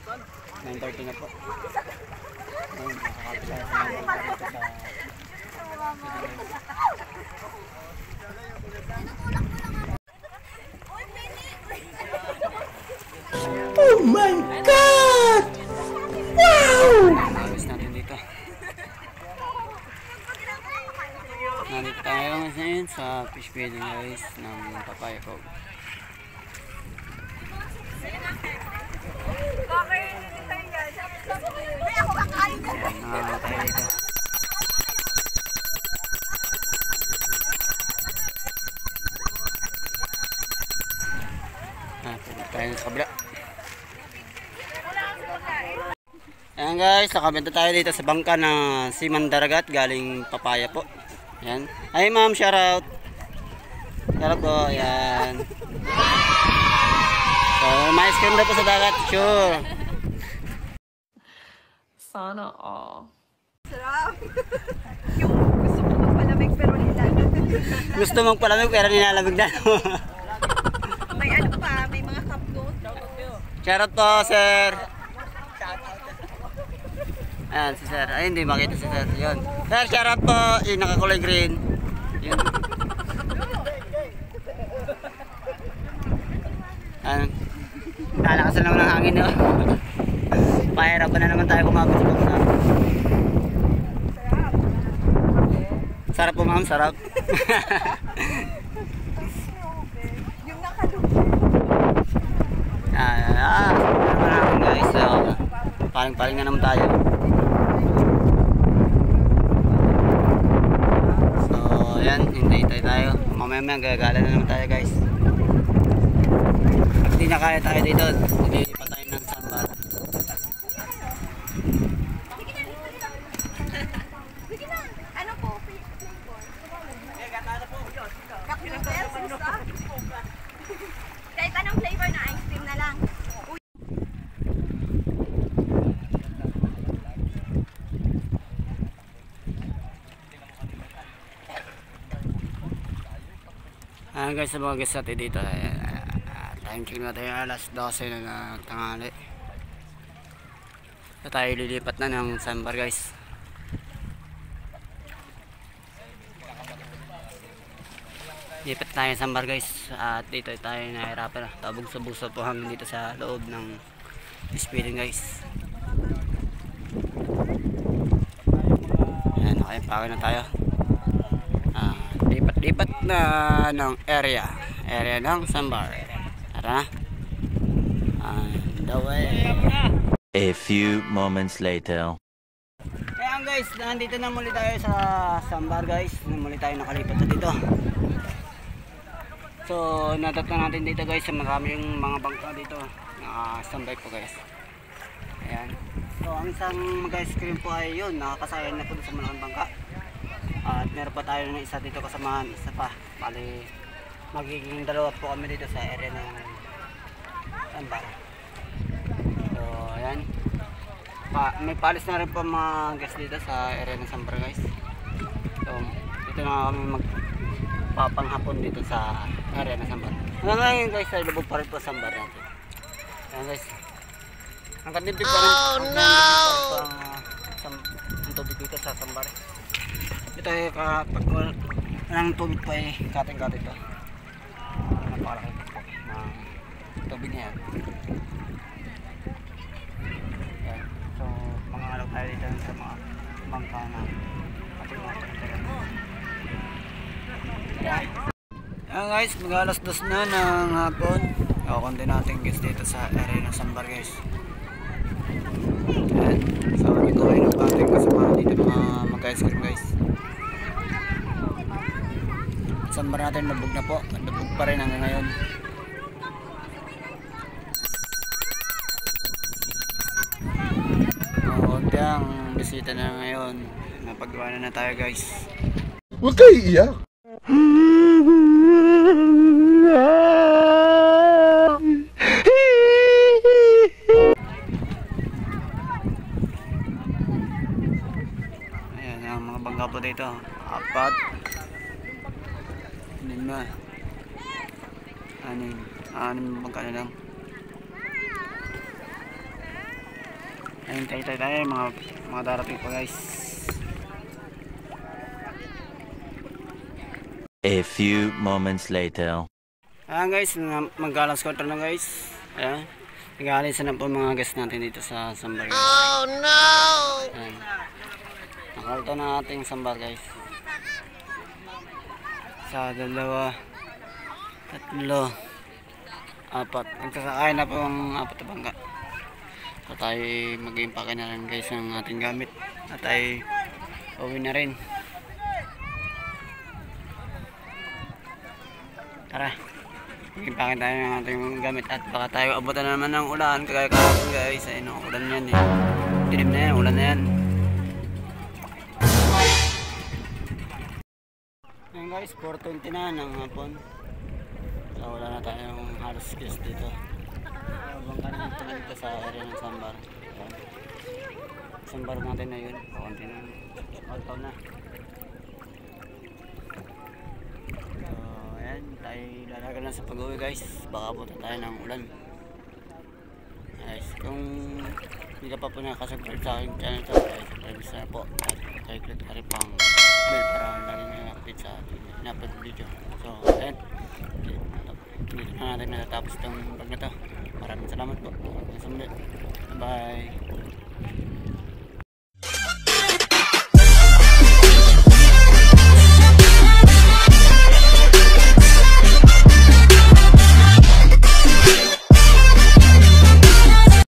9:30 na po. Ayun, nakakapit tayo sa mga bangka dito sa... Oh my God! Wow! Alis natin dito. Nandito tayo ngayon sa fish feeding guys ng Papaya Cove. Tayo dito. Tayo sa kabila. Ayan guys, nakabenta tayo dito sa bangka na Siman Daragat galing Papaya po. Ayan. Ay ma'am, shout out. Shout out po, ayan. So, may ice cream na po sa dagat, sure. Sana all. Sarap. Yung gusto mo magpalamig pero nilalamig. Gusto mong palamig pero nilalamig na. May ano pa, may mga cup notes. Shout out po, sir. Ayan, si sir. Ay, hindi makita si sir. Yun. Sir, shout out po. Yung nakakulay green. Yun. Ayan. Kalakasan naman ng hangin, no? Pahirapan na naman tayo kumabot sa bangka. Sarap po, ma'am. Sarap. Yung nakalubo. Naman guys. So, paling-paling na naman tayo. So, ayan. Hintay tayo. Mamaya gagala na naman tayo guys. Hindi na kaya tayo dito. Hindi pa tayo ng sambar. Ano po? Flavor? Kahit anong flavor na ice cream na lang. Ayan guys, sa mga guys natin dito. Time check na tayo alas 12 na tanghali. So, tayo lilipat na ng sambar guys. Lipat tayo sa sambar guys. At dito tayo nahirapan na. Tabog sa buso po hanggang dito sa loob ng speeding guys. Ayan, nakipake na tayo. Lipat na ng area ng sambar. Tara na. And the way. A few moments later. Ayan guys, nandito na muli tayo sa sambar guys. Muli tayo nakalipat na dito. So, natatang natin dito guys, maraming mga bangka dito. Nakastambay po guys. Ayan. So, ang isang mag-ice cream po ay yun, nakakasayan na po sa malaking bangka. At meron pa tayo ng isa dito kasamahan, isa pa. Bali, magiging dalawa po kami dito sa area ng sambar. So, ayan. May palis na rin po mga guys dito sa area ng sambar guys. So, dito na kami magpapanghapon dito sa area ng sambar. Hanggang ngayon guys, ay lubog pa rin po sambar natin. Ayan guys. Ang katipid pa rin. Oh no! Ang tubig dito sa sambar. Ito ay kapag ang tubig pa ay kating-kating ito. Napakalaki po ng tubig niya. Ayan. So, mga alaw tayo dito sa mga bangka na ating mga pagkakas. Ayan guys, mag-alas 2 na ng hapon. Kakunti natin guys dito sa area ng sambar guys. Ayan. So, ito ay napating kasama dito mga mag-ice cream guys. Sambar natin lubog na po. Lubog pa rin hanggang ngayon. Konti ang bisita na ngayon. Napagawa na tayo guys. Huwag kayo iiyak. Ayan ang mga bangka po dito. 4. 6 na. 6 bangka na lang. Ayun, tayo mga darating pa guys. A few moments later. Ayan guys, mag-alas 4 na guys. Ayan, nag-aalis na po mga guys natin dito sa Sambar. Oh no! Ayan, nakalto na ating Sambar guys. Sa 2, 3, 4. Nagsasakay na po ang 4 na bangka. So tayo mag-impake na rin guys ang ating gamit. At tayo uwi na rin. Tara, mag-impake tayo ng ating gamit. At baka tayo abutan na naman ng ulan. Kagaya kahapon guys. Ayun o, ulan yan eh. Dilim na yan, ulan na yan. Ayun guys, 4:20 na ng hapon. So wala na tayong halos guys dito. Bangka naman po dito sa area ng Sambar. Ayan. Sambar natin na yun. Pakunti na. All na. So ayan, tayo lalagal na sa pag-uwi guys. Baka abutan tayo ng ulan. Guys, kung hindi ka pa po nakasubscribe sa aking channel to, subscribe na po. At tayo click na rin pang bell para lagi na update sa ating in-upload video. So ayan, dito na natin natatapos itong vlog na to. Maraming salamat po. Hanggang sa muli. Bye.